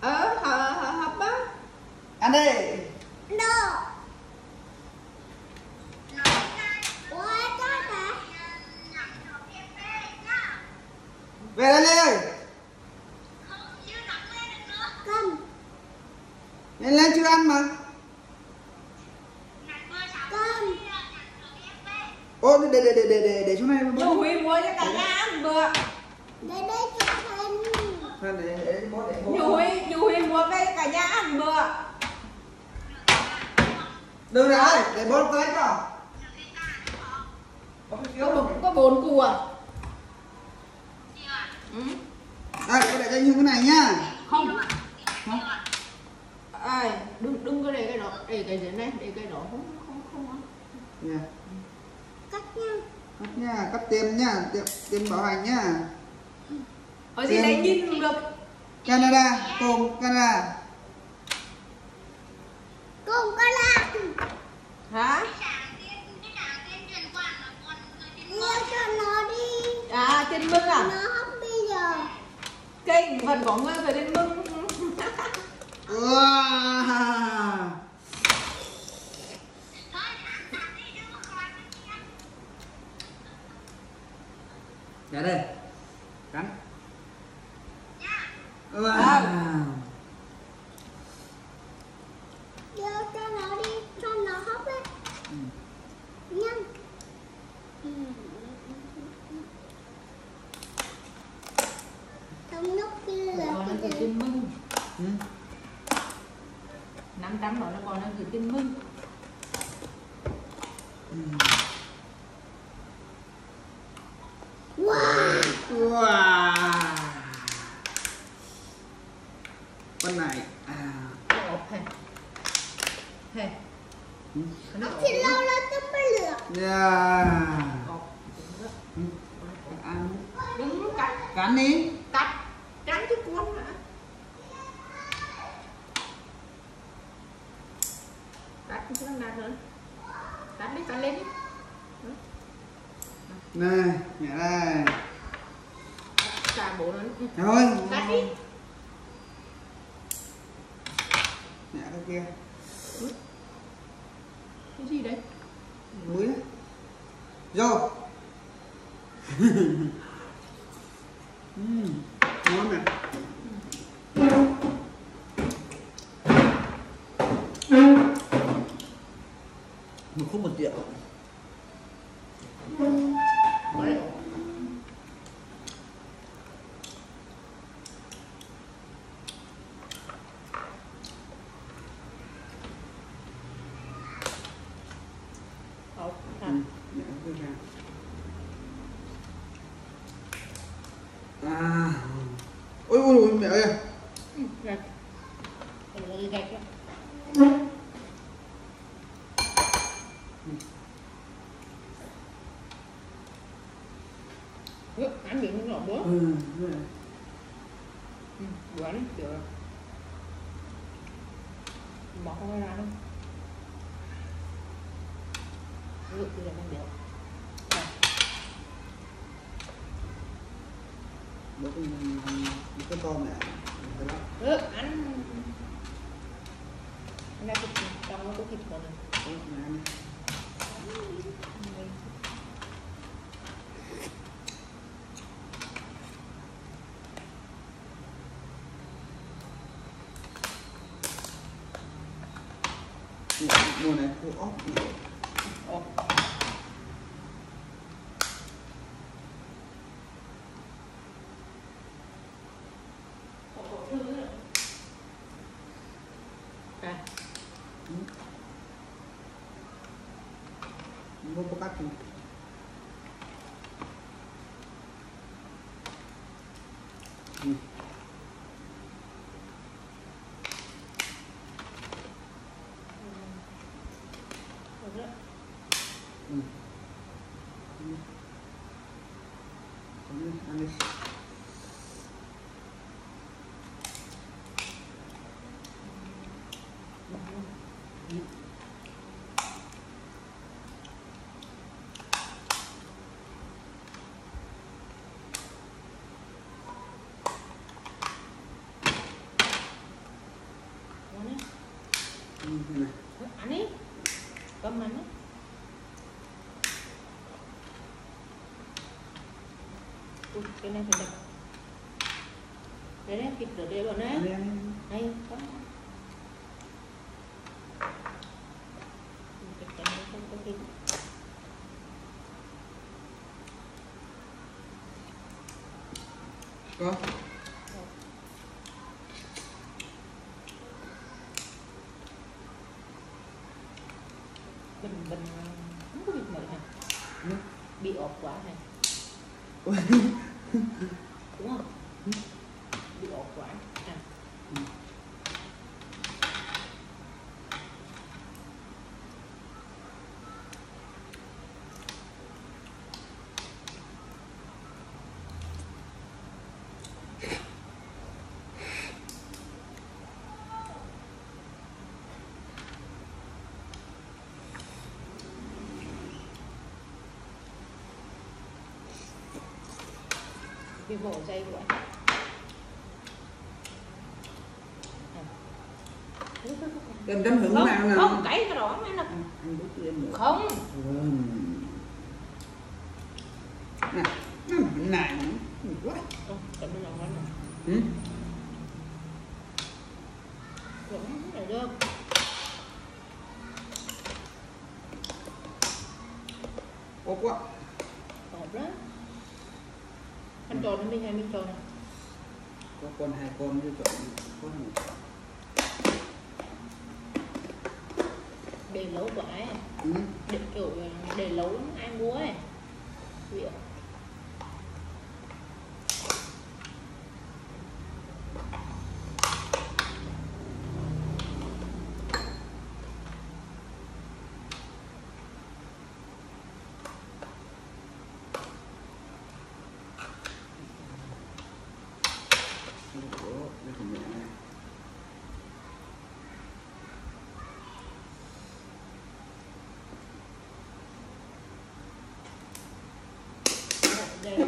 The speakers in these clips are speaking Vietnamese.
hấp á. Ăn đi. Đồ. Ủa có hả? Về đây đi. Cầm. Lên lên chưa ăn mà. Cầm. Ô để chỗ này. Dù Huy mua cho cả nhà ăn bữa. Để đây cho thêm. Để bố để bố. Dù Huy mua về cả nhà ăn bữa. Được rồi, để bố tới cho. Có 4 củ à? Ừ. Đây, cô để cho như cái này nhá. Không. Đừng có để cái đó, để cái dưới này, để cái đó không. Nha. Cắt nha. Cắt nha, cắt tiêm nhá, tiêm bảo hành nhá. Ở gì đấy nhìn được. Canada, cùng Canada. Cùng có lạc. Hả? Mua cho nó đi. À, tiền mừng à? Nó hấp bây giờ. Cây vẫn có người về tiền mừng. Wow. Dạ đây. Cắn. Wow. Đưa cho nó đi, cho nó hấp ấy. Nhanh. Trong lúc kia là Còn nó cái gửi gì? tiền mừng. 500 đó nó còn nó gửi tiền mừng. Wow. Wow. Con này Hey. Nó chỉ lâu là tôi mới lượt. yeah. Đừng cắt. Cắn đi. Cắt. Trắng chứ cuốn hả? Cắt chứ không đạt nữa. Cắt đi, cắt lên đi. Này, nhẹ đây. Cả bộ nó. Rồi. Cắt đi. Nhẹ cái kia. Cái gì đấy? Muối. Vô. Ngon nè. Một khúc 1 triệu. Đấy. À. Ôi mẹ ơi. Gạch. Gạch đó. Ăn miếng nhỏ bữa. Bữa ăn kiểu là bỏ không ra đâu. Lượt thì là không được. Bố cái con này. Ăn. Anh đang thịt trong nó có thịt còn này. Mùa này khô ốc. Mua có cắt không? Ăn đi. này. Ăn đi. Cầm ăn đi. Ui, cái này phải đẹp. Đây đấy, kịp được đây bọn đấy. Đây, có. Cái này không có kịp. Có. Bình không có bị mệt hả? Bị ọt quá này. Đúng không? Bị ọt quá. À. Bị bổ dây của anh. Em đâm hưởng Không, nào nào. không, cái đó mới là Anh đút lên nữa. không. Nè, nó nặng quá. Cái này nó nặng. Ừ? Cũng là được. Ốp quá. Hộp đó. Anh tròn nó đi hay mình tròn này? Có con hai con chứ chọn có một. Để lâu quá ấy. Ừ. Để kiểu để lâu lắm ai mua ấy. Liệu. Đây.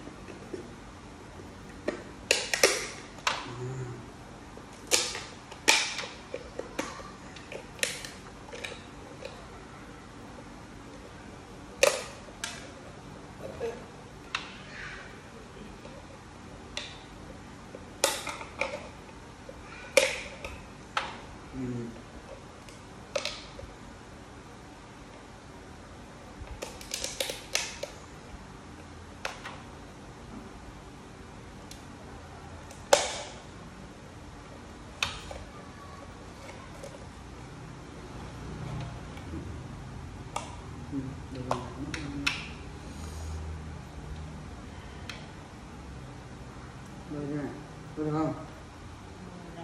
Được rồi. Rồi nha. Được không? Đó.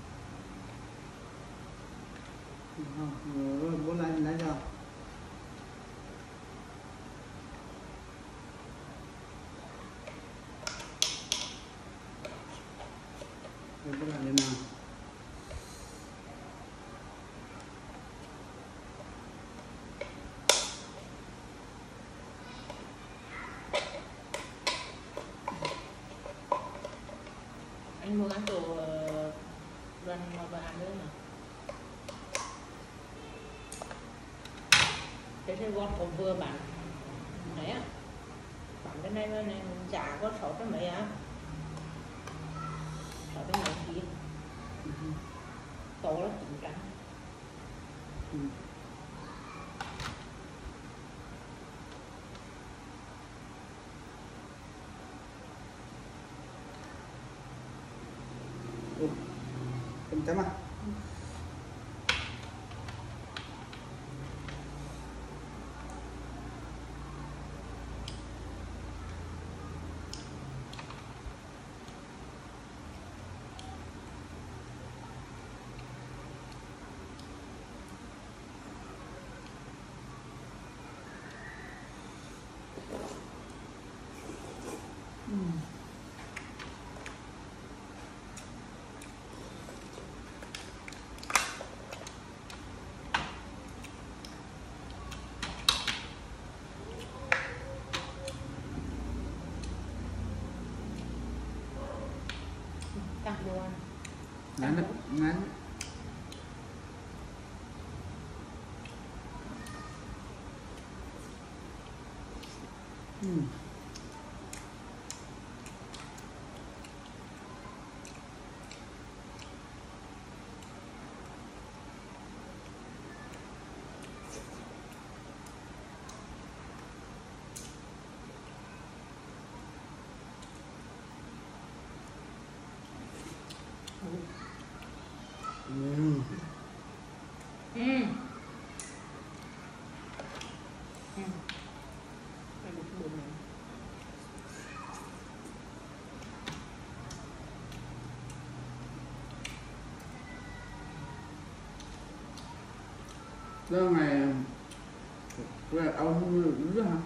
Không. Rồi bố lấy cho. Rồi bố làm thế nào? Anh muốn ăn đồ rần mà ăn nữa mà. Thế thì con cũng vừa bán đấy á. Bán cái này giá có 600 mấy á. 600 mấy ký. To là 900. Em chấm à? Cắt đồ ăn. Ngắn. Đó ngày về ông nữa hả?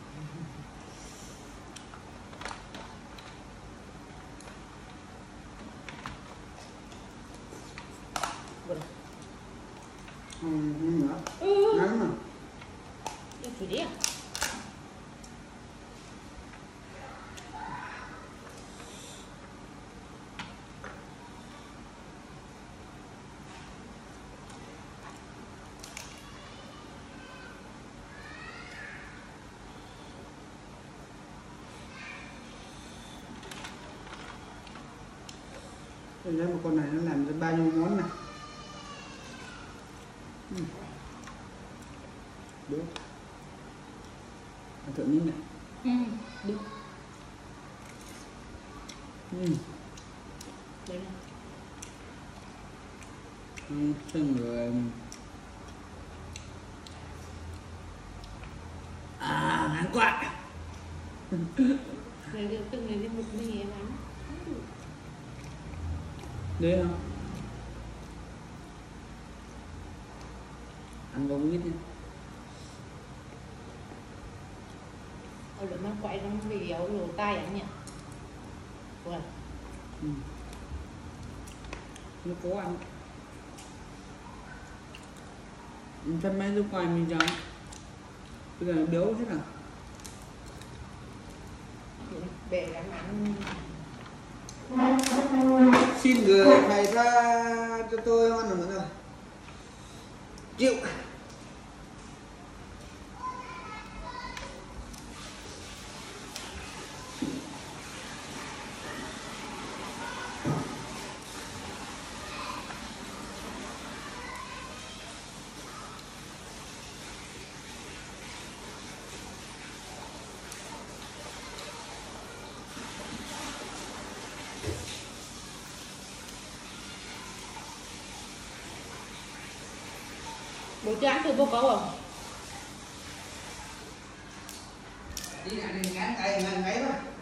Nữa. Ngắn mà. Đi chỉ đi à? Nếu mà con này nó làm ra bao nhiêu món này. Được. Ăn thử miếng này. Được. Đây này. Từng người ngán quá. Này từng này đi một mình em ăn. Đấy không? Ăn bông ít nha. Ở đó mang quậy trong vì dấu lỗ tai anh nhỉ? Ủa? Nó cố ăn. Chân mấy lúc ngoài mình chẳng. Bây giờ nó béo thế nào? Để làm ăn. Xin người thầy ra cho tôi hoan hồng rồi. Chịu. Bố chưa ăn thử bố có không? Đi lại đi ngán tay ngáy quá.